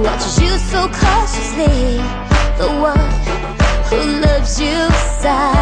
watches you so cautiously, the one who loves you silently.